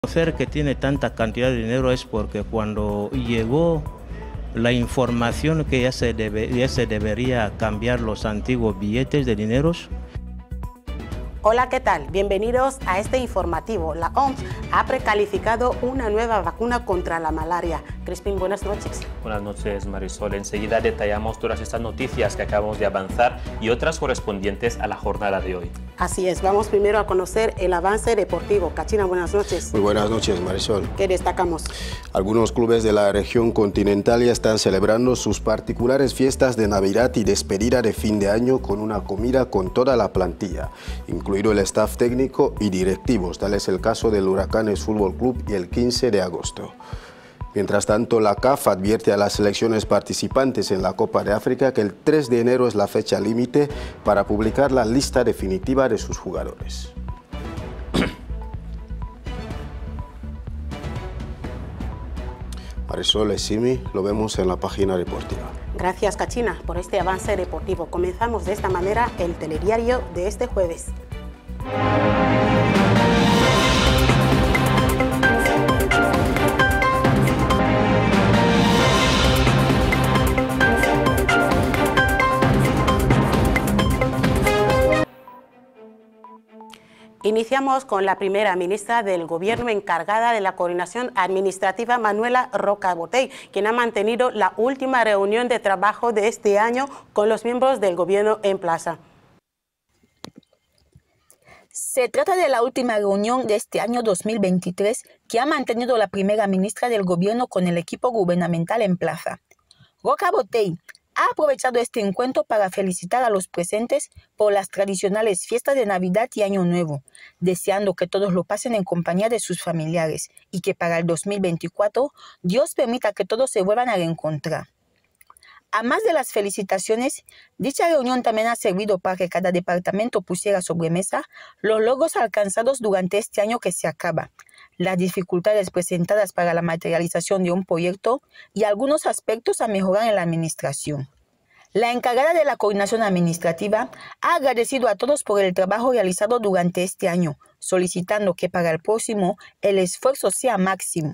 Conocer que tiene tanta cantidad de dinero es porque cuando llegó la información que ya se debería cambiar los antiguos billetes de dineros. Hola, ¿qué tal? Bienvenidos a este informativo. La OMS ha precalificado una nueva vacuna contra la malaria. Crispín, buenas noches. Buenas noches, Marisol. Enseguida detallamos todas estas noticias que acabamos de avanzar y otras correspondientes a la jornada de hoy. Así es, vamos primero a conocer el avance deportivo. Cachina, buenas noches. Muy buenas noches, Marisol. ¿Qué destacamos? Algunos clubes de la región continental ya están celebrando sus particulares fiestas de Navidad y despedida de fin de año con una comida con toda la plantilla, incluido el staff técnico y directivos. Tal es el caso del Huracanes Fútbol Club y el 15 de agosto. Mientras tanto, la CAF advierte a las selecciones participantes en la Copa de África que el 3 de enero es la fecha límite para publicar la lista definitiva de sus jugadores. Marisol Esimi, lo vemos en la página deportiva. Gracias, Cachina, por este avance deportivo. Comenzamos de esta manera el telediario de este jueves. Iniciamos con la primera ministra del Gobierno encargada de la coordinación administrativa, Manuela Roca Botey, quien ha mantenido la última reunión de trabajo de este año con los miembros del Gobierno en plaza. Se trata de la última reunión de este año 2023 que ha mantenido la primera ministra del Gobierno con el equipo gubernamental en plaza. Roca Botey ha aprovechado este encuentro para felicitar a los presentes por las tradicionales fiestas de Navidad y Año Nuevo, deseando que todos lo pasen en compañía de sus familiares y que para el 2024 Dios permita que todos se vuelvan a reencontrar. A más de las felicitaciones, dicha reunión también ha servido para que cada departamento pusiera sobre mesa los logros alcanzados durante este año que se acaba, las dificultades presentadas para la materialización de un proyecto y algunos aspectos a mejorar en la administración. La encargada de la coordinación administrativa ha agradecido a todos por el trabajo realizado durante este año, solicitando que para el próximo el esfuerzo sea máximo.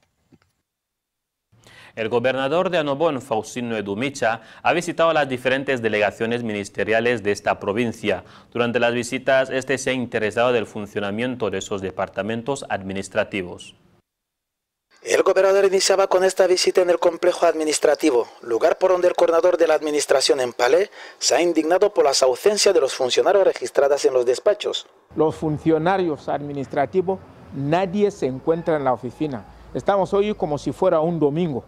El gobernador de Annobón, Faustino Edumicha, ha visitado las diferentes delegaciones ministeriales de esta provincia. Durante las visitas, este se ha interesado del funcionamiento de esos departamentos administrativos. El gobernador iniciaba con esta visita en el complejo administrativo, lugar por donde el coordinador de la administración en Palé se ha indignado por las ausencias de los funcionarios registradas en los despachos. Los funcionarios administrativos, nadie se encuentra en la oficina. Estamos hoy como si fuera un domingo.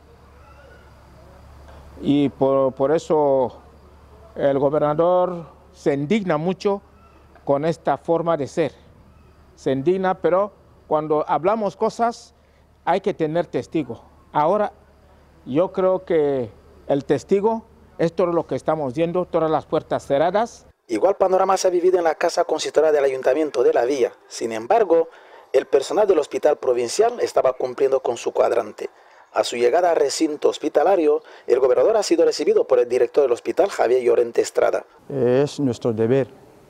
Y por eso el gobernador se indigna mucho con esta forma de ser. Se indigna, pero cuando hablamos cosas hay que tener testigo. Ahora yo creo que el testigo es todo lo que estamos viendo, todas las puertas cerradas. Igual panorama se ha vivido en la casa consistorial del Ayuntamiento de La Villa. Sin embargo, el personal del hospital provincial estaba cumpliendo con su cuadrante. A su llegada al recinto hospitalario, el gobernador ha sido recibido por el director del hospital, Javier Llorente Estrada. Es nuestro deber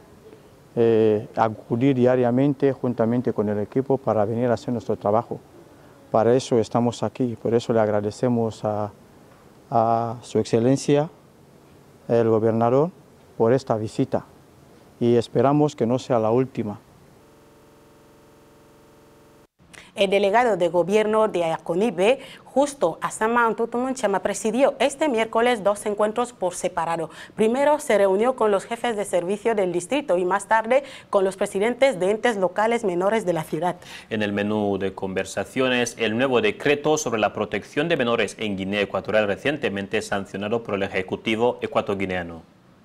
acudir diariamente juntamente con el equipo para venir a hacer nuestro trabajo. Para eso estamos aquí, por eso le agradecemos a su excelencia, el gobernador, por esta visita y esperamos que no sea la última. El delegado de gobierno de Aconibe, Justo Asama Antutumunchama, presidió este miércoles 2 encuentros por separado. Primero se reunió con los jefes de servicio del distrito y más tarde con los presidentes de entes locales menores de la ciudad. En el menú de conversaciones, el nuevo decreto sobre la protección de menores en Guinea Ecuatorial recientemente sancionado por el Ejecutivo ecuatoguineano.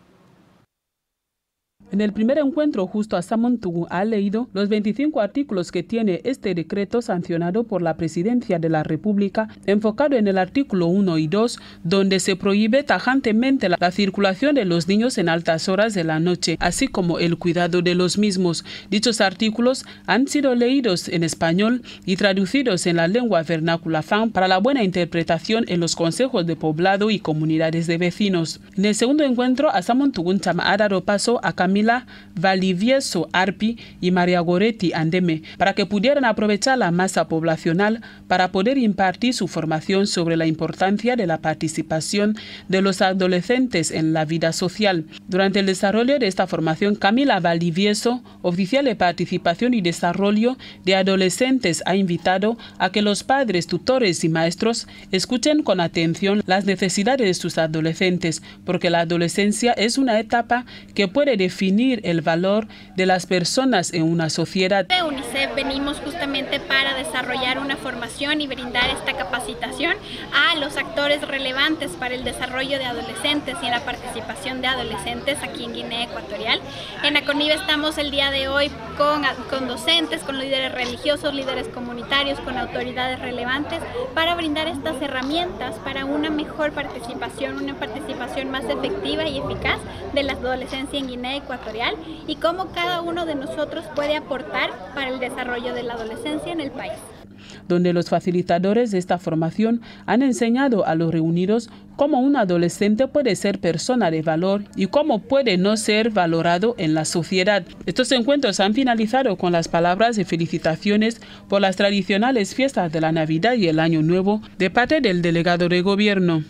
En el primer encuentro, Justo Asama Antutumunchama ha leído los 25 artículos que tiene este decreto sancionado por la Presidencia de la República, enfocado en el artículo 1 y 2, donde se prohíbe tajantemente la circulación de los niños en altas horas de la noche, así como el cuidado de los mismos. Dichos artículos han sido leídos en español y traducidos en la lengua vernácula Fang para la buena interpretación en los consejos de poblado y comunidades de vecinos. En el segundo encuentro, Asama Antutumunchama ha dado paso a Camila Camila Valivieso Arpi y María Goretti Andeme, para que pudieran aprovechar la masa poblacional para poder impartir su formación sobre la importancia de la participación de los adolescentes en la vida social. Durante el desarrollo de esta formación, Camila Valivieso, oficial de participación y desarrollo de adolescentes, ha invitado a que los padres, tutores y maestros escuchen con atención las necesidades de sus adolescentes, porque la adolescencia es una etapa que puede definir el valor de las personas en una sociedad. De UNICEF venimos justamente para desarrollar una formación y brindar esta capacitación a los actores relevantes para el desarrollo de adolescentes y en la participación de adolescentes aquí en Guinea Ecuatorial. En ACONIBE estamos el día de hoy con docentes, con líderes religiosos, líderes comunitarios, con autoridades relevantes para brindar estas herramientas para una mejor participación, una participación más efectiva y eficaz de la adolescencia en Guinea Ecuatorial y cómo cada uno de nosotros puede aportar para el desarrollo de la adolescencia en el país. Donde los facilitadores de esta formación han enseñado a los reunidos cómo un adolescente puede ser persona de valor y cómo puede no ser valorado en la sociedad. Estos encuentros han finalizado con las palabras de felicitaciones por las tradicionales fiestas de la Navidad y el Año Nuevo de parte del delegado de gobierno.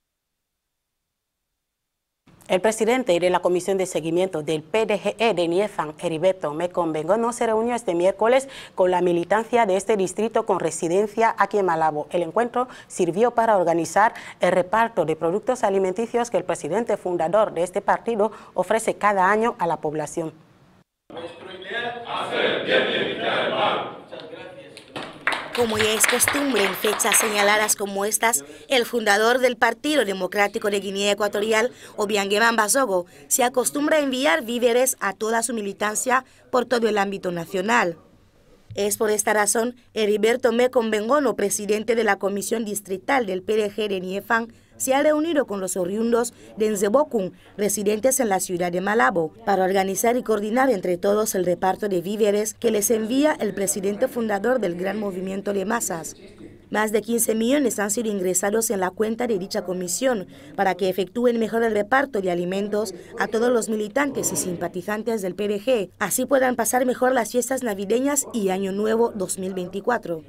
El presidente de la Comisión de Seguimiento del PDGE de Niéfan, Heriberto Mekong Bengono, se reunió este miércoles con la militancia de este distrito con residencia aquí en Malabo. El encuentro sirvió para organizar el reparto de productos alimenticios que el presidente fundador de este partido ofrece cada año a la población. Nuestro ideal, hacer el bien y evitar el mal. Como ya es costumbre en fechas señaladas como estas, el fundador del Partido Democrático de Guinea Ecuatorial, Obiangema Mbasogo, se acostumbra a enviar víveres a toda su militancia por todo el ámbito nacional. Es por esta razón, Heriberto Mekong Bengono, presidente de la Comisión Distrital del PDG de Niéfan, se ha reunido con los oriundos de Nzebokun, residentes en la ciudad de Malabo, para organizar y coordinar entre todos el reparto de víveres que les envía el presidente fundador del Gran Movimiento de Masas. Más de 15 millones han sido ingresados en la cuenta de dicha comisión para que efectúen mejor el reparto de alimentos a todos los militantes y simpatizantes del PDG, así puedan pasar mejor las fiestas navideñas y Año Nuevo 2024.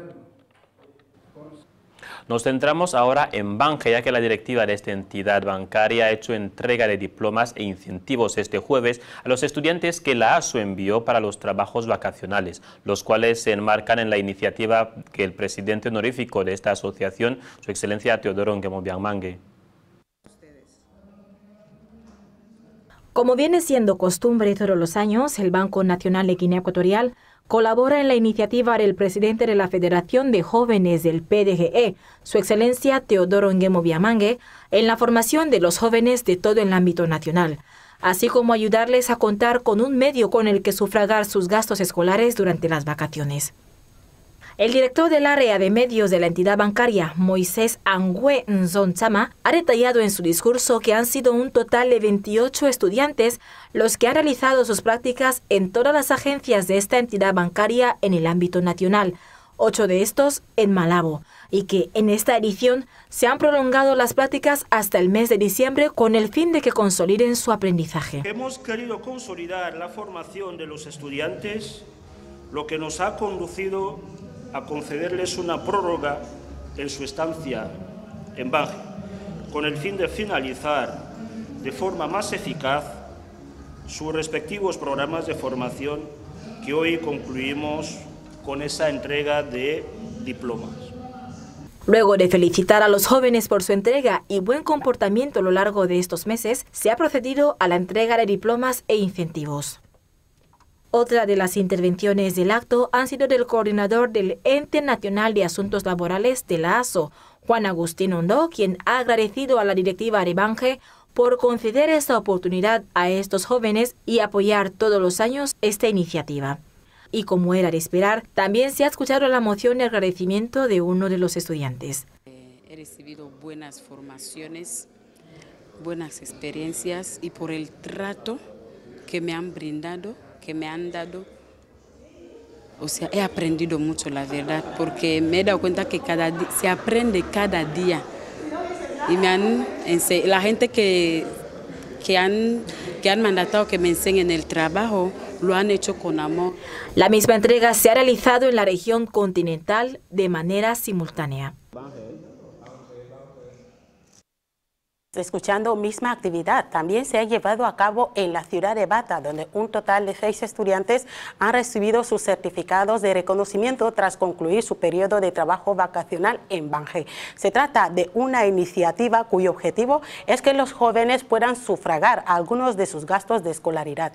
Nos centramos ahora en Bange, ya que la directiva de esta entidad bancaria ha hecho entrega de diplomas e incentivos este jueves a los estudiantes que la ASO envió para los trabajos vacacionales, los cuales se enmarcan en la iniciativa que el presidente honorífico de esta asociación, Su Excelencia Teodoro Nguema-Obiang-Mange. Como viene siendo costumbre todos los años, el Banco Nacional de Guinea Ecuatorial colabora en la iniciativa del presidente de la Federación de Jóvenes del PDGE, Su Excelencia Teodoro Nguema-Obiang-Mange, en la formación de los jóvenes de todo el ámbito nacional, así como ayudarles a contar con un medio con el que sufragar sus gastos escolares durante las vacaciones. El director del área de medios de la entidad bancaria, Moisés Angüe Nzontzama, ha detallado en su discurso que han sido un total de 28 estudiantes los que han realizado sus prácticas en todas las agencias de esta entidad bancaria en el ámbito nacional, 8 de estos en Malabo, y que en esta edición se han prolongado las prácticas hasta el mes de diciembre con el fin de que consoliden su aprendizaje. Hemos querido consolidar la formación de los estudiantes, lo que nos ha conducido a concederles una prórroga en su estancia en Bange, con el fin de finalizar de forma más eficaz sus respectivos programas de formación que hoy concluimos con esa entrega de diplomas. Luego de felicitar a los jóvenes por su entrega y buen comportamiento a lo largo de estos meses, se ha procedido a la entrega de diplomas e incentivos. Otra de las intervenciones del acto han sido del coordinador del Ente Nacional de Asuntos Laborales de la ASO, Juan Agustín Ondó, quien ha agradecido a la directiva de Bange por conceder esta oportunidad a estos jóvenes y apoyar todos los años esta iniciativa. Y como era de esperar, también se ha escuchado la moción de agradecimiento de uno de los estudiantes. He recibido buenas formaciones, buenas experiencias y por el trato que me han brindado, que me han dado, o sea, he aprendido mucho, la verdad, porque me he dado cuenta que se aprende cada día. Y la gente que que han mandatado que me enseñen el trabajo, lo han hecho con amor. La misma entrega se ha realizado en la región continental de manera simultánea. Escuchando misma actividad, también se ha llevado a cabo en la ciudad de Bata, donde un total de 6 estudiantes han recibido sus certificados de reconocimiento tras concluir su periodo de trabajo vacacional en Bangi. Se trata de una iniciativa cuyo objetivo es que los jóvenes puedan sufragar algunos de sus gastos de escolaridad.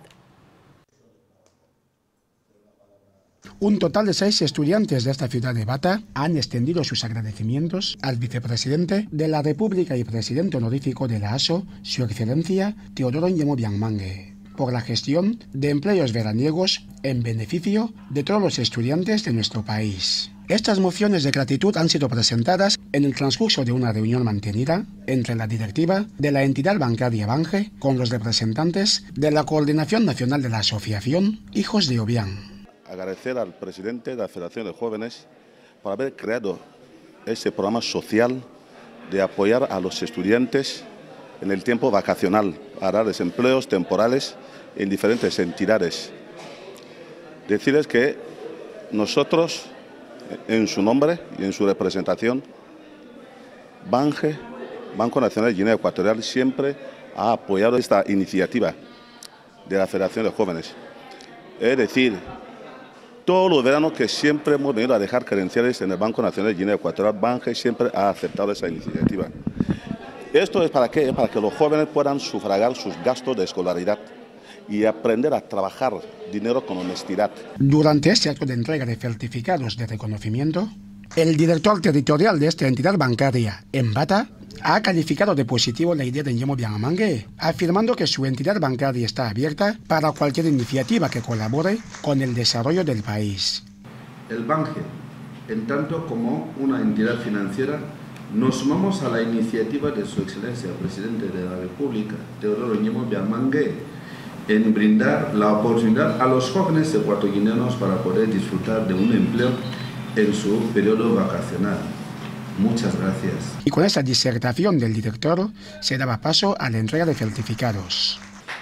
Un total de 6 estudiantes de esta ciudad de Bata han extendido sus agradecimientos al vicepresidente de la República y presidente honorífico de la ASO, Su Excelencia Teodoro Nyemo Biangmangue, por la gestión de empleos veraniegos en beneficio de todos los estudiantes de nuestro país. Estas mociones de gratitud han sido presentadas en el transcurso de una reunión mantenida entre la directiva de la entidad bancaria Bangi con los representantes de la Coordinación Nacional de la Asociación Hijos de Obiang. Agradecer al presidente de la Federación de Jóvenes por haber creado ese programa social de apoyar a los estudiantes en el tiempo vacacional para desempleos temporales en diferentes entidades. Decirles que nosotros, en su nombre y en su representación, Bangi, Banco Nacional de Guinea Ecuatorial, siempre ha apoyado esta iniciativa de la Federación de Jóvenes. Es decir, todos los veranos que siempre hemos venido a dejar credenciales en el Banco Nacional de Guinea Ecuatorial, Bangi siempre ha aceptado esa iniciativa. ¿Esto es para qué? Para que los jóvenes puedan sufragar sus gastos de escolaridad y aprender a trabajar dinero con honestidad. Durante este acto de entrega de certificados de reconocimiento, el director territorial de esta entidad bancaria en Bata ha calificado de positivo la idea de Nyemo Biangmangue, afirmando que su entidad bancaria está abierta para cualquier iniciativa que colabore con el desarrollo del país. El Bangi, en tanto como una entidad financiera, nos sumamos a la iniciativa de Su Excelencia, el Presidente de la República, Teodoro Nyemo Biangmangue, en brindar la oportunidad a los jóvenes ecuatoguineanos para poder disfrutar de un empleo en su periodo vacacional. Muchas gracias. Y con esta disertación del director se daba paso a la entrega de certificados.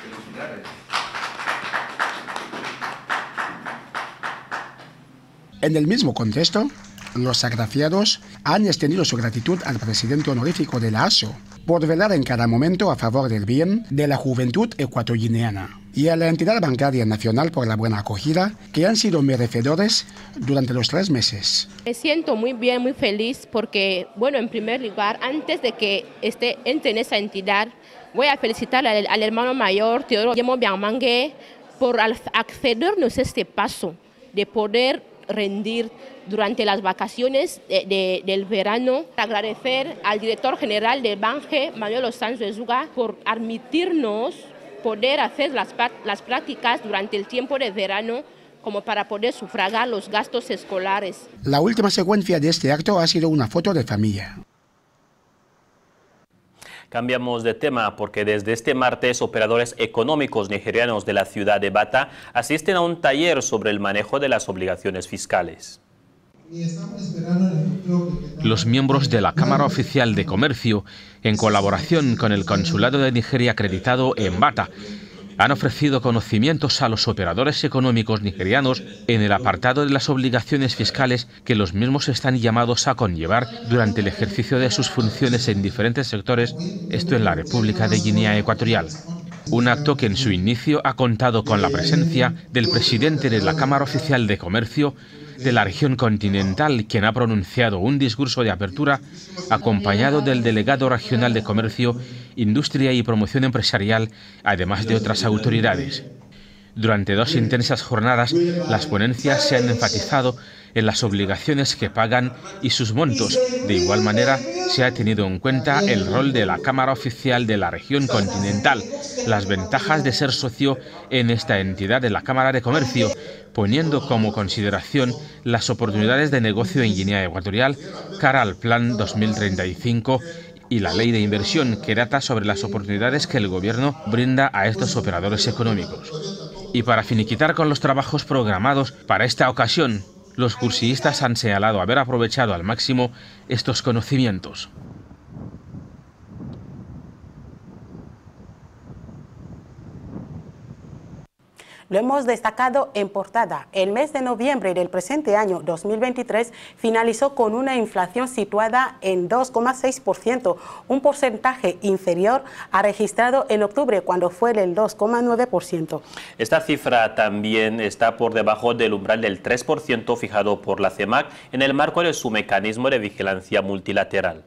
En el mismo contexto, los agraciados han extendido su gratitud al presidente honorífico de la ASO por velar en cada momento a favor del bien de la juventud ecuatoguineana y a la entidad bancaria nacional por la buena acogida que han sido merecedores durante los 3 meses. Me siento muy bien, muy feliz porque, bueno, en primer lugar, antes de que entre en esa entidad, voy a felicitar al hermano mayor Teodoro Nyemo Biangmangue por accedernos a este paso de poder rendir durante las vacaciones del verano. Agradecer al director general del Bangi, Manuel Osanzo-Ezuga, por permitirnos poder hacer las prácticas durante el tiempo de verano como para poder sufragar los gastos escolares. La última secuencia de este acto ha sido una foto de familia. Cambiamos de tema porque desde este martes operadores económicos nigerianos de la ciudad de Bata asisten a un taller sobre el manejo de las obligaciones fiscales. Los miembros de la Cámara Oficial de Comercio, en colaboración con el Consulado de Nigeria acreditado en Bata, han ofrecido conocimientos a los operadores económicos nigerianos en el apartado de las obligaciones fiscales que los mismos están llamados a conllevar durante el ejercicio de sus funciones en diferentes sectores, esto en la República de Guinea Ecuatorial. Un acto que en su inicio ha contado con la presencia del presidente de la Cámara Oficial de Comercio de la región continental, quien ha pronunciado un discurso de apertura acompañado del delegado regional de Comercio, Industria y Promoción Empresarial, además de otras autoridades. Durante 2 intensas jornadas, las ponencias se han enfatizado en las obligaciones que pagan y sus montos. De igual manera, se ha tenido en cuenta el rol de la Cámara Oficial de la región continental, las ventajas de ser socio en esta entidad de la Cámara de Comercio, poniendo como consideración las oportunidades de negocio en Guinea Ecuatorial cara al Plan 2035 y la Ley de Inversión, que data sobre las oportunidades que el Gobierno brinda a estos operadores económicos. Y para finiquitar con los trabajos programados para esta ocasión, los cursistas han señalado haber aprovechado al máximo estos conocimientos. Lo hemos destacado en portada. El mes de noviembre del presente año 2023 finalizó con una inflación situada en 2,6%, un porcentaje inferior a registrado en octubre, cuando fue del 2,9%. Esta cifra también está por debajo del umbral del 3% fijado por la CEMAC en el marco de su mecanismo de vigilancia multilateral.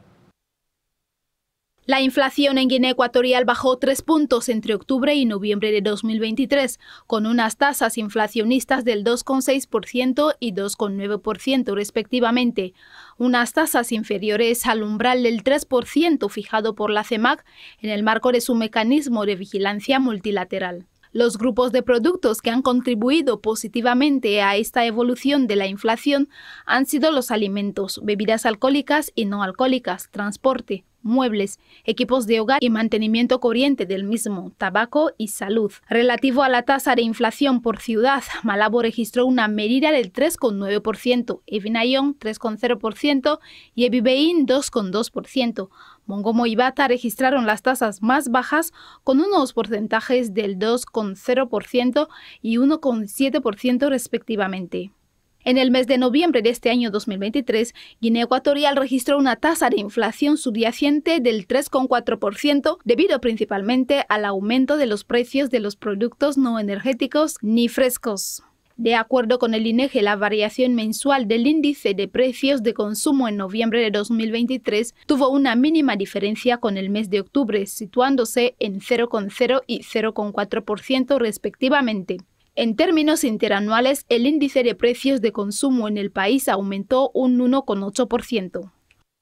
La inflación en Guinea Ecuatorial bajó 3 puntos entre octubre y noviembre de 2023, con unas tasas inflacionistas del 2,6% y 2,9% respectivamente, unas tasas inferiores al umbral del 3% fijado por la CEMAC en el marco de su mecanismo de vigilancia multilateral. Los grupos de productos que han contribuido positivamente a esta evolución de la inflación han sido los alimentos, bebidas alcohólicas y no alcohólicas, transporte, muebles, equipos de hogar y mantenimiento corriente del mismo, tabaco y salud. Relativo a la tasa de inflación por ciudad, Malabo registró una medida del 3,9%, Evinayón 3,0% y Ebibeín 2,2%. Mongomo y Bata registraron las tasas más bajas con unos porcentajes del 2,0% y 1,7% respectivamente. En el mes de noviembre de este año 2023, Guinea Ecuatorial registró una tasa de inflación subyacente del 3,4% debido principalmente al aumento de los precios de los productos no energéticos ni frescos. De acuerdo con el INEGI, la variación mensual del índice de precios de consumo en noviembre de 2023 tuvo una mínima diferencia con el mes de octubre, situándose en 0,0 y 0,4% respectivamente. En términos interanuales, el índice de precios de consumo en el país aumentó un 1,8%.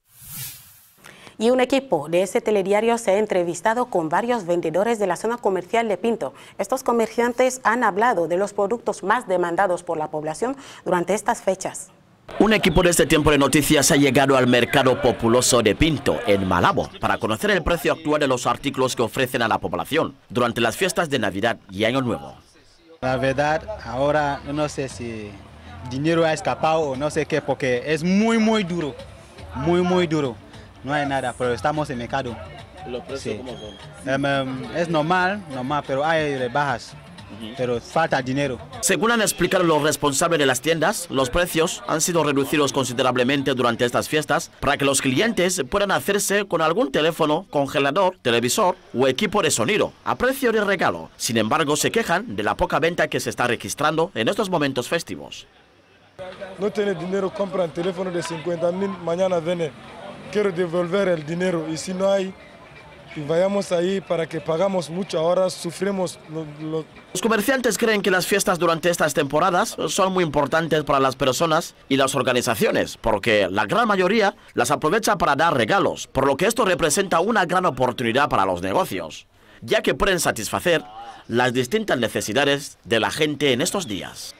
Y un equipo de ese telediario se ha entrevistado con varios vendedores de la zona comercial de Pinto. Estos comerciantes han hablado de los productos más demandados por la población durante estas fechas. Un equipo de este tiempo de noticias ha llegado al mercado populoso de Pinto, en Malabo, para conocer el precio actual de los artículos que ofrecen a la población durante las fiestas de Navidad y Año Nuevo. La verdad, ahora no sé si dinero ha escapado o no sé qué, porque es muy duro, muy duro. No hay nada, pero estamos en mercado. ¿Los precios cómo son? Es normal, pero hay rebajas, pero falta dinero. Según han explicado los responsables de las tiendas, los precios han sido reducidos considerablemente durante estas fiestas para que los clientes puedan hacerse con algún teléfono, congelador, televisor o equipo de sonido a precio de regalo. Sin embargo, se quejan de la poca venta que se está registrando en estos momentos festivos. No tiene dinero, compran teléfono de 50.000, mañana viene. Quiero devolver el dinero y si no hay, vayamos ahí para que pagamos mucho, ahora sufrimos. Los comerciantes creen que las fiestas durante estas temporadas son muy importantes para las personas y las organizaciones, porque la gran mayoría las aprovecha para dar regalos, por lo que esto representa una gran oportunidad para los negocios, ya que pueden satisfacer las distintas necesidades de la gente en estos días.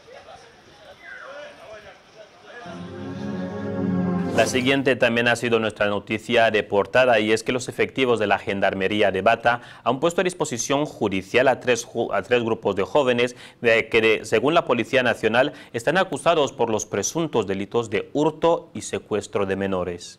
La siguiente también ha sido nuestra noticia de portada, y es que los efectivos de la Gendarmería de Bata han puesto a disposición judicial a tres grupos de jóvenes que, según la Policía Nacional, están acusados por los presuntos delitos de hurto y secuestro de menores.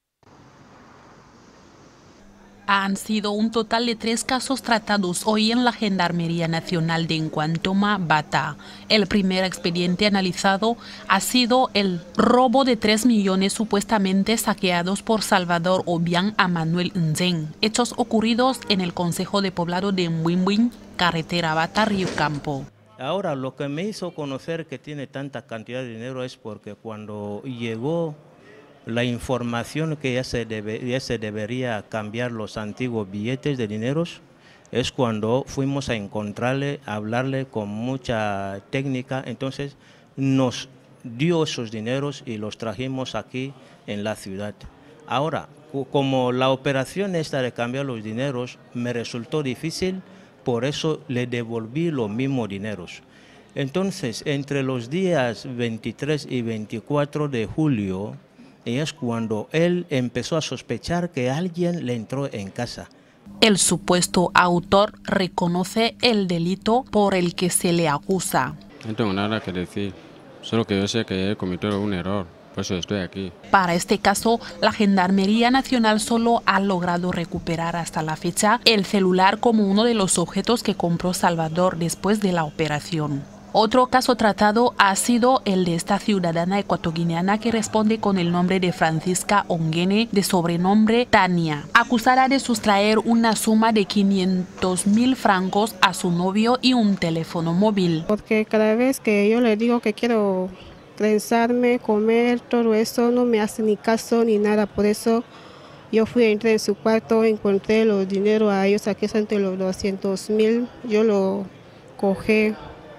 Han sido un total de 3 casos tratados hoy en la Gendarmería Nacional de Encuantoma, Bata. El primer expediente analizado ha sido el robo de 3 millones supuestamente saqueados por Salvador Obiang a Manuel Nzen, hechos ocurridos en el Concejo de Poblado de Mbuimbuim, carretera Bata-Río Campo. Ahora, lo que me hizo conocer que tiene tanta cantidad de dinero es porque cuando llegó la información que ya se debería cambiar los antiguos billetes de dineros, es cuando fuimos a encontrarle, a hablarle con mucha técnica. Entonces nos dio esos dineros y los trajimos aquí en la ciudad. Ahora, como la operación esta de cambiar los dineros me resultó difícil, por eso le devolví los mismos dineros. Entonces, entre los días 23 y 24 de julio, y es cuando él empezó a sospechar que alguien le entró en casa. El supuesto autor reconoce el delito por el que se le acusa. No tengo nada que decir, solo que yo sé que he cometido un error Por eso estoy aquí. Para este caso, la Gendarmería Nacional solo ha logrado recuperar hasta la fecha el celular como uno de los objetos que compró Salvador después de la operación. Otro caso tratado ha sido el de esta ciudadana ecuatoguineana que responde con el nombre de Francisca Onguene, de sobrenombre Tania, acusada de sustraer una suma de 500.000 francos a su novio y un teléfono móvil. Porque cada vez que yo le digo que quiero trenzarme, comer, todo eso, no me hace ni caso ni nada. Por eso yo entré en su cuarto, encontré los dinero a ellos, aquí son los 200.000, yo lo cogí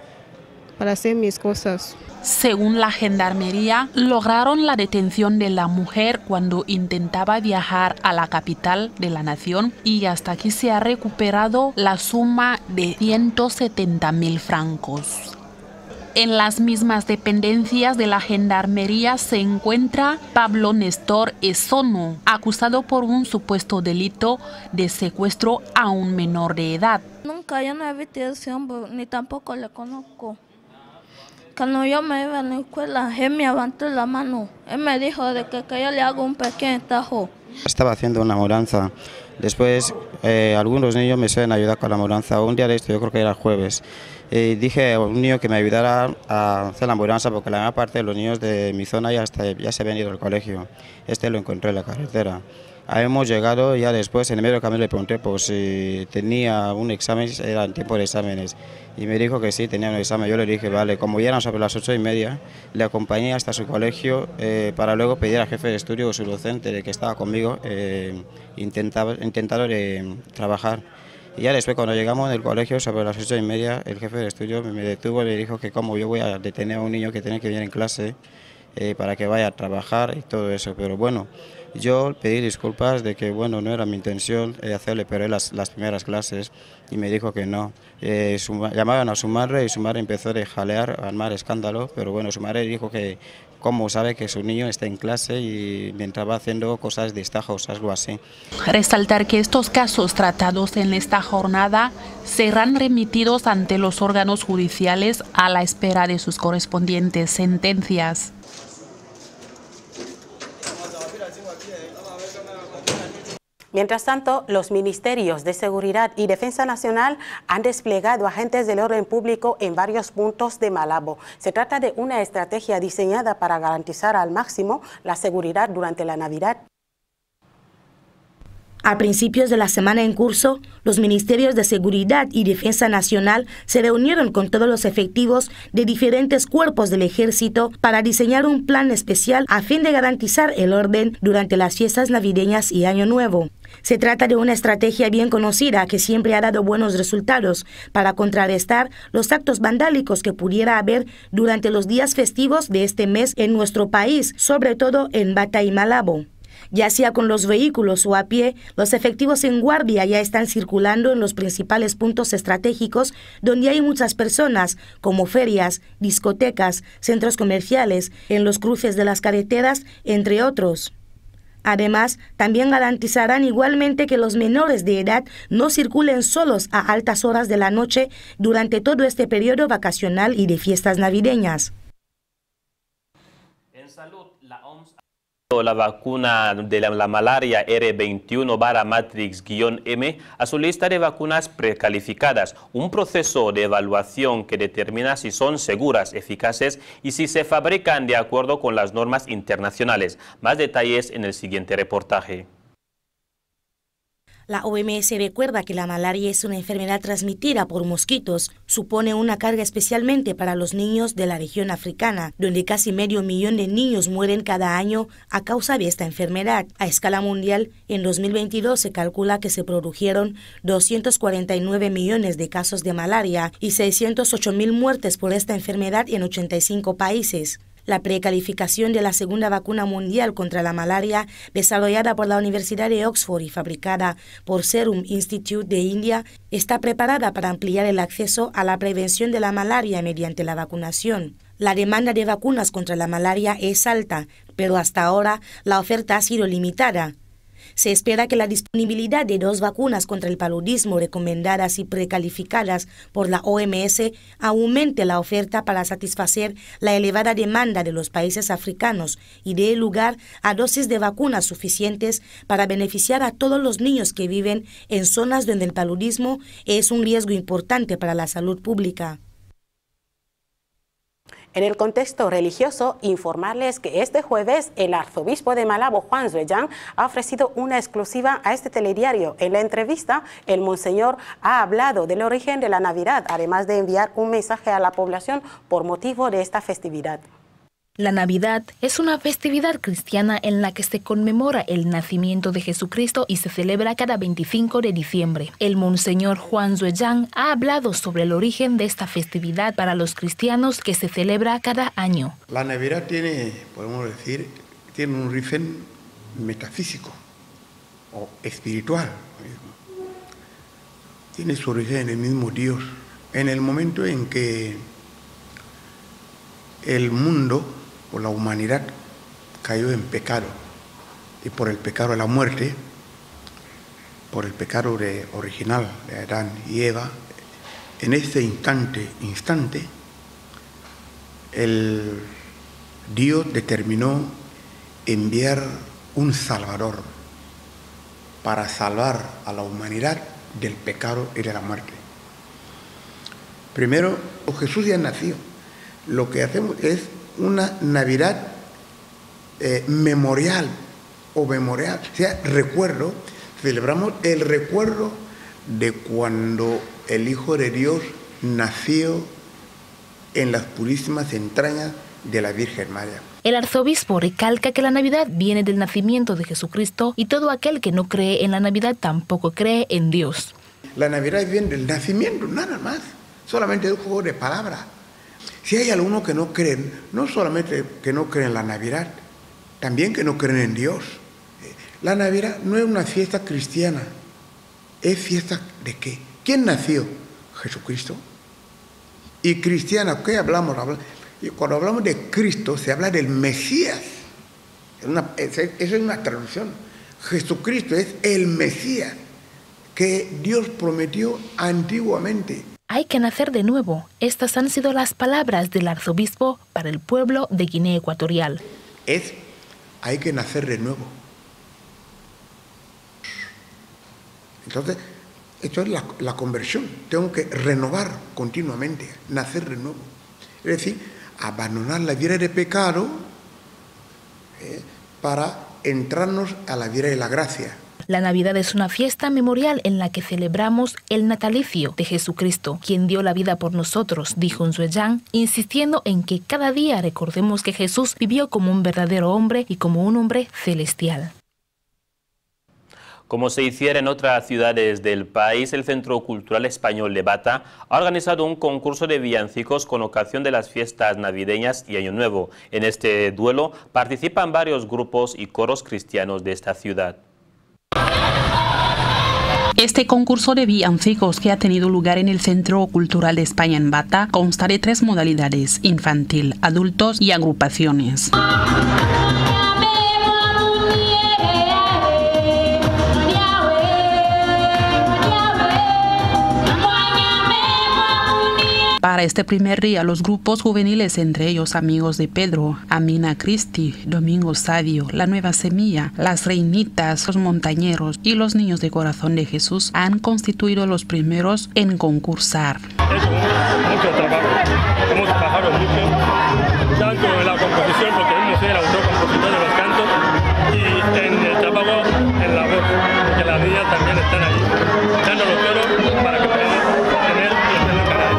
para hacer mis cosas. Según la Gendarmería, lograron la detención de la mujer cuando intentaba viajar a la capital de la nación y hasta aquí se ha recuperado la suma de 170.000 francos. En las mismas dependencias de la Gendarmería se encuentra Pablo Néstor Esono, acusado por un supuesto delito de secuestro a un menor de edad. Nunca yo no he visto a ese hombre, ni tampoco le conozco. Cuando yo me iba a la escuela, él me levantó la mano. Él me dijo de que yo le hago un pequeño tajo. Estaba haciendo una mudanza. Después algunos niños me suelen ayudar con la mudanza. Un día de esto, yo creo que era jueves, dije a un niño que me ayudara a hacer la mudanza porque la mayor parte de los niños de mi zona ya se habían ido al colegio. Lo encontré en la carretera. Ahí hemos llegado, ya después en el medio del camino le pregunté por si tenía un examen, era el tiempo de exámenes, y me dijo que sí, tenía un examen. Yo le dije, vale, como ya eran sobre las 8:30, le acompañé hasta su colegio para luego pedir al jefe de estudio o su docente de que estaba conmigo, intentar trabajar. Y ya después cuando llegamos del colegio sobre las 8:30, el jefe de estudio me detuvo y me dijo que como yo voy a detener a un niño que tiene que venir en clase para que vaya a trabajar y todo eso, pero bueno. Yo pedí disculpas de que bueno, no era mi intención hacerle perder las primeras clases y me dijo que no. Llamaban a su madre y su madre empezó a jalear, a armar escándalo, pero bueno, su madre dijo que cómo sabe que su niño está en clase y mientras va haciendo cosas de estajos, algo así. Resaltar que estos casos tratados en esta jornada serán remitidos ante los órganos judiciales a la espera de sus correspondientes sentencias. Mientras tanto, los ministerios de Seguridad y Defensa Nacional han desplegado agentes del orden público en varios puntos de Malabo. Se trata de una estrategia diseñada para garantizar al máximo la seguridad durante la Navidad. A principios de la semana en curso, los ministerios de Seguridad y Defensa Nacional se reunieron con todos los efectivos de diferentes cuerpos del ejército para diseñar un plan especial a fin de garantizar el orden durante las fiestas navideñas y Año Nuevo. Se trata de una estrategia bien conocida que siempre ha dado buenos resultados para contrarrestar los actos vandálicos que pudiera haber durante los días festivos de este mes en nuestro país, sobre todo en Bata y Malabo. Ya sea con los vehículos o a pie, los efectivos en guardia ya están circulando en los principales puntos estratégicos donde hay muchas personas, como ferias, discotecas, centros comerciales, en los cruces de las carreteras, entre otros. Además, también garantizarán igualmente que los menores de edad no circulen solos a altas horas de la noche durante todo este periodo vacacional y de fiestas navideñas. En salud, la OMS la vacuna de la malaria R21/Matrix-M a su lista de vacunas precalificadas, un proceso de evaluación que determina si son seguras, eficaces y si se fabrican de acuerdo con las normas internacionales. Más detalles en el siguiente reportaje. La OMS recuerda que la malaria es una enfermedad transmitida por mosquitos. Supone una carga especialmente para los niños de la región africana, donde casi 500.000 de niños mueren cada año a causa de esta enfermedad. A escala mundial, en 2022 se calcula que se produjeron 249 millones de casos de malaria y 608.000 muertes por esta enfermedad en 85 países. La precalificación de la segunda vacuna mundial contra la malaria, desarrollada por la Universidad de Oxford y fabricada por Serum Institute de India, está preparada para ampliar el acceso a la prevención de la malaria mediante la vacunación. La demanda de vacunas contra la malaria es alta, pero hasta ahora la oferta ha sido limitada. se espera que la disponibilidad de 2 vacunas contra el paludismo recomendadas y precalificadas por la OMS aumente la oferta para satisfacer la elevada demanda de los países africanos y dé lugar a dosis de vacunas suficientes para beneficiar a todos los niños que viven en zonas donde el paludismo es un riesgo importante para la salud pública. En el contexto religioso, informarles que este jueves el arzobispo de Malabo, Juan Zuellán, ha ofrecido una exclusiva a este telediario. En la entrevista, el monseñor ha hablado del origen de la Navidad, además de enviar un mensaje a la población por motivo de esta festividad. La Navidad es una festividad cristiana en la que se conmemora el nacimiento de Jesucristo y se celebra cada 25 de diciembre. El monseñor Juan Zuellán ha hablado sobre el origen de esta festividad para los cristianos que se celebra cada año. La Navidad tiene, podemos decir, tiene un origen metafísico o espiritual. Tiene su origen en el mismo Dios. En el momento en que el mundo o la humanidad cayó en pecado, y por el pecado de la muerte, por el pecado original de Adán y Eva, en este instante, el Dios determinó enviar un Salvador para salvar a la humanidad del pecado y de la muerte. Primero, Jesús ya nació. Lo que hacemos es una Navidad memorial, o sea, recuerdo, celebramos el recuerdo de cuando el Hijo de Dios nació en las purísimas entrañas de la Virgen María. El arzobispo recalca que la Navidad viene del nacimiento de Jesucristo y todo aquel que no cree en la Navidad tampoco cree en Dios. La Navidad viene del nacimiento, nada más, solamente es un juego de palabras. Si hay algunos que no creen, no solamente que no creen en la Navidad, también que no creen en Dios. La Navidad no es una fiesta cristiana, es fiesta ¿de qué? ¿Quién nació? Jesucristo. Y cristiana, ¿qué hablamos? Cuando hablamos de Cristo, se habla del Mesías. Esa es una traducción. Jesucristo es el Mesías que Dios prometió antiguamente. Hay que nacer de nuevo. Estas han sido las palabras del arzobispo para el pueblo de Guinea Ecuatorial. Hay que nacer de nuevo. Entonces, esto es la conversión. Tengo que renovar continuamente, nacer de nuevo. Es decir, abandonar la vida de pecado para entrarnos a la vida de la gracia. La Navidad es una fiesta memorial en la que celebramos el natalicio de Jesucristo, quien dio la vida por nosotros, dijo Zuellán, insistiendo en que cada día recordemos que Jesús vivió como un verdadero hombre y como un hombre celestial. Como se hiciera en otras ciudades del país, el Centro Cultural Español de Bata ha organizado un concurso de villancicos con ocasión de las fiestas navideñas y Año Nuevo. En este duelo participan varios grupos y coros cristianos de esta ciudad. Este concurso de villancicos que ha tenido lugar en el Centro Cultural de España en Bata consta de 3 modalidades: infantil, adultos y agrupaciones. Para este primer día, los grupos juveniles, entre ellos Amigos de Pedro, Amina Cristi, Domingo Sadio, La Nueva Semilla, Las Reinitas, Los Montañeros y Los Niños de Corazón de Jesús, han constituido los primeros en concursar. Mucho trabajo, hemos trabajado mucho, tanto en la composición, porque hemos sido el autor-compositor de los cantos, y en el trabajo en la voz, porque las niñas también están ahí, dando los toros para que podamos tener el canal.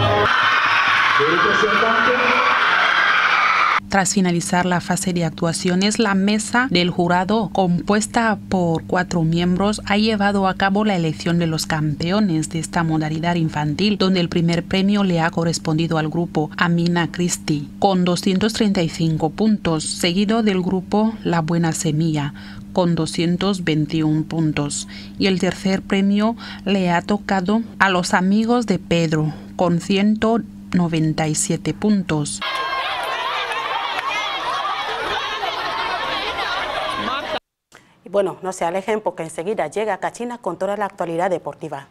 Tras finalizar la fase de actuaciones, la mesa del jurado, compuesta por 4 miembros, ha llevado a cabo la elección de los campeones de esta modalidad infantil, donde el primer premio le ha correspondido al grupo Amina Cristi, con 235 puntos, seguido del grupo La Buena Semilla, con 221 puntos. Y el tercer premio le ha tocado a los Amigos de Pedro, con 197 puntos. bueno, no se alejen porque enseguida llega Cachina con toda la actualidad deportiva.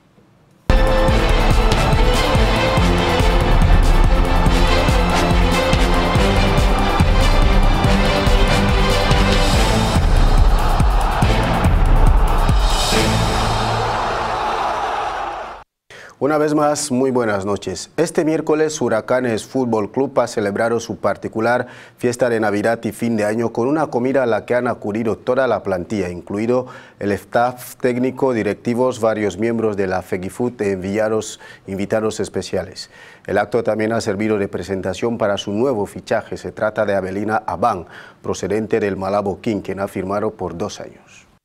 Una vez más, muy buenas noches. Este miércoles, Huracanes Fútbol Club ha celebrado su particular fiesta de Navidad y fin de año con una comida a la que han acudido toda la plantilla, incluido el staff técnico, directivos, varios miembros de la FEGIFUT e invitados especiales. El acto también ha servido de presentación para su nuevo fichaje. Se trata de Abelina Abán, procedente del Malabo King, quien ha firmado por 2 años.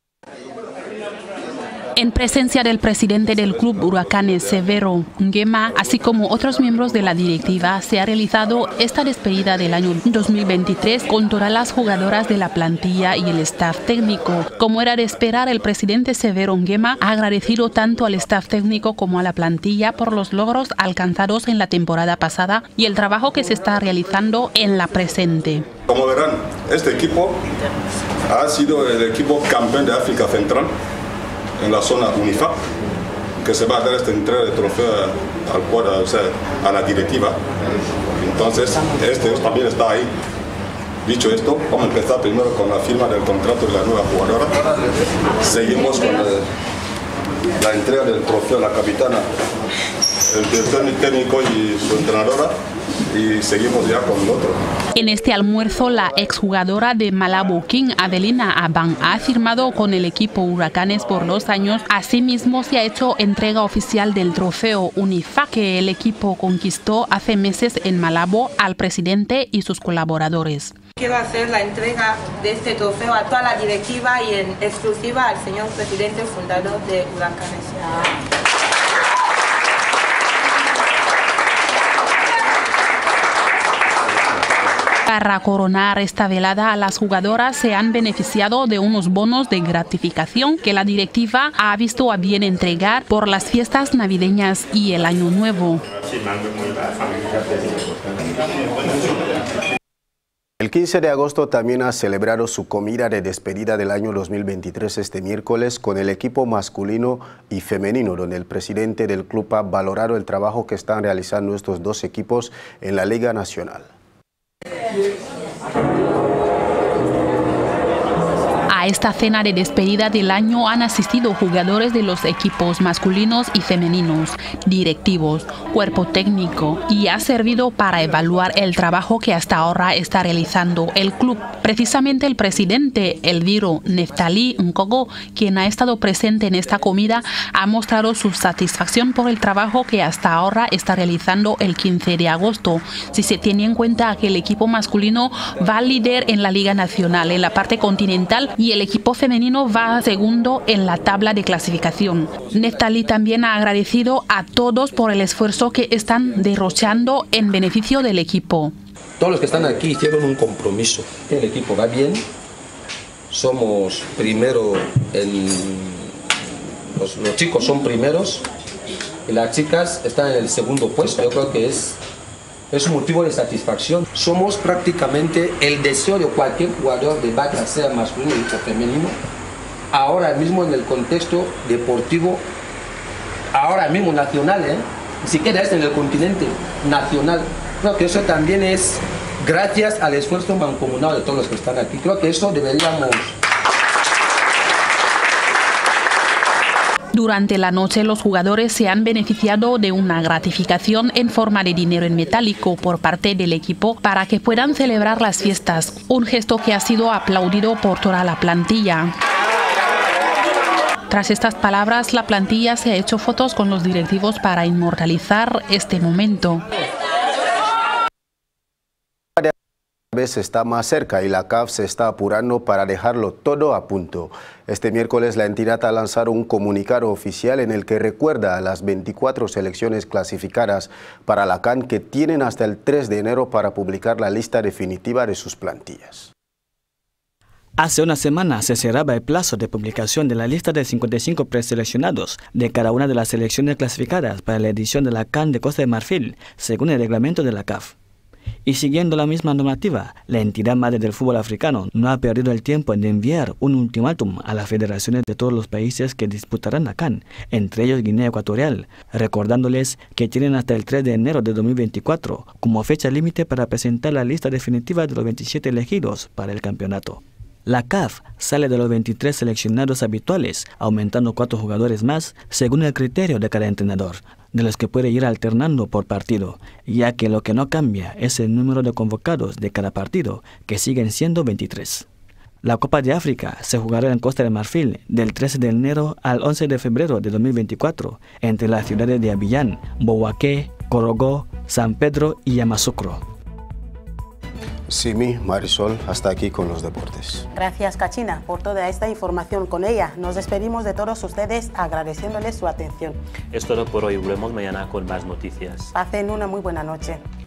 En presencia del presidente del club Huracanes, Severo Nguema, así como otros miembros de la directiva, se ha realizado esta despedida del año 2023 con todas las jugadoras de la plantilla y el staff técnico. Como era de esperar, el presidente Severo Nguema ha agradecido tanto al staff técnico como a la plantilla por los logros alcanzados en la temporada pasada y el trabajo que se está realizando en la presente. Como verán, este equipo ha sido el equipo campeón de África Central en la zona UNIFAP, que se va a dar esta entrega de trofeo al cuadro, o sea, a la directiva. Entonces, este también está ahí. Dicho esto, vamos a empezar primero con la firma del contrato de la nueva jugadora. Seguimos con la entrega del trofeo a la capitana, el director técnico y su entrenadora, y seguimos ya con el otro. En este almuerzo, la exjugadora de Malabo King, Abelina Abán, ha firmado con el equipo Huracanes por 2 años. Asimismo, se ha hecho entrega oficial del trofeo UNIFAP que el equipo conquistó hace meses en Malabo al presidente y sus colaboradores. Quiero hacer la entrega de este trofeo a toda la directiva y en exclusiva al señor presidente fundador de Huracanes. Para coronar esta velada, las jugadoras se han beneficiado de unos bonos de gratificación que la directiva ha visto a bien entregar por las fiestas navideñas y el Año Nuevo. El 15 de agosto también ha celebrado su comida de despedida del año 2023 este miércoles con el equipo masculino y femenino, donde el presidente del club ha valorado el trabajo que están realizando estos 2 equipos en la Liga Nacional. A esta cena de despedida del año han asistido jugadores de los equipos masculinos y femeninos, directivos, cuerpo técnico, y ha servido para evaluar el trabajo que hasta ahora está realizando el club. Precisamente el presidente Elviro Neftali Nkogo, quien ha estado presente en esta comida, ha mostrado su satisfacción por el trabajo que hasta ahora está realizando el 15 de agosto, si se tiene en cuenta que el equipo masculino va líder en la Liga Nacional en la parte continental y el equipo femenino va segundo en la tabla de clasificación. Neftali también ha agradecido a todos por el esfuerzo que están derrochando en beneficio del equipo. Todos los que están aquí hicieron un compromiso. El equipo va bien, somos primero, los chicos son primeros y las chicas están en el segundo puesto. Yo creo que es un motivo de satisfacción. Somos prácticamente el deseo de cualquier jugador de Bata, sea masculino o femenino, ahora mismo en el contexto deportivo, ahora mismo nacional, ni siquiera es en el continente nacional. Creo que eso también es gracias al esfuerzo mancomunado de todos los que están aquí. Creo que eso deberíamos... Durante la noche, los jugadores se han beneficiado de una gratificación en forma de dinero en metálico por parte del equipo para que puedan celebrar las fiestas, un gesto que ha sido aplaudido por toda la plantilla. Tras estas palabras, la plantilla se ha hecho fotos con los directivos para inmortalizar este momento. Vez está más cerca y la CAF se está apurando para dejarlo todo a punto. Este miércoles la entidad ha lanzado un comunicado oficial en el que recuerda a las 24 selecciones clasificadas para la CAN que tienen hasta el 3 de enero para publicar la lista definitiva de sus plantillas. Hace una semana se cerraba el plazo de publicación de la lista de 55 preseleccionados de cada una de las selecciones clasificadas para la edición de la CAN de Costa de Marfil, según el reglamento de la CAF. Y siguiendo la misma normativa, la entidad madre del fútbol africano no ha perdido el tiempo en enviar un ultimátum a las federaciones de todos los países que disputarán la CAN, entre ellos Guinea Ecuatorial, recordándoles que tienen hasta el 3 de enero de 2024 como fecha límite para presentar la lista definitiva de los 27 elegidos para el campeonato. La CAF sale de los 23 seleccionados habituales, aumentando 4 jugadores más según el criterio de cada entrenador, de los que puede ir alternando por partido, ya que lo que no cambia es el número de convocados de cada partido, que siguen siendo 23. La Copa de África se jugará en Costa de Marfil del 13 de enero al 11 de febrero de 2024 entre las ciudades de Abiyán, Bouaké, Korogó, San Pedro y Yamoussoukro. Simi, Marisol, hasta aquí con los deportes. Gracias, Cachina, por toda esta información. Con ella nos despedimos de todos ustedes agradeciéndoles su atención. Es todo por hoy. Volvemos mañana con más noticias. Pasen una muy buena noche.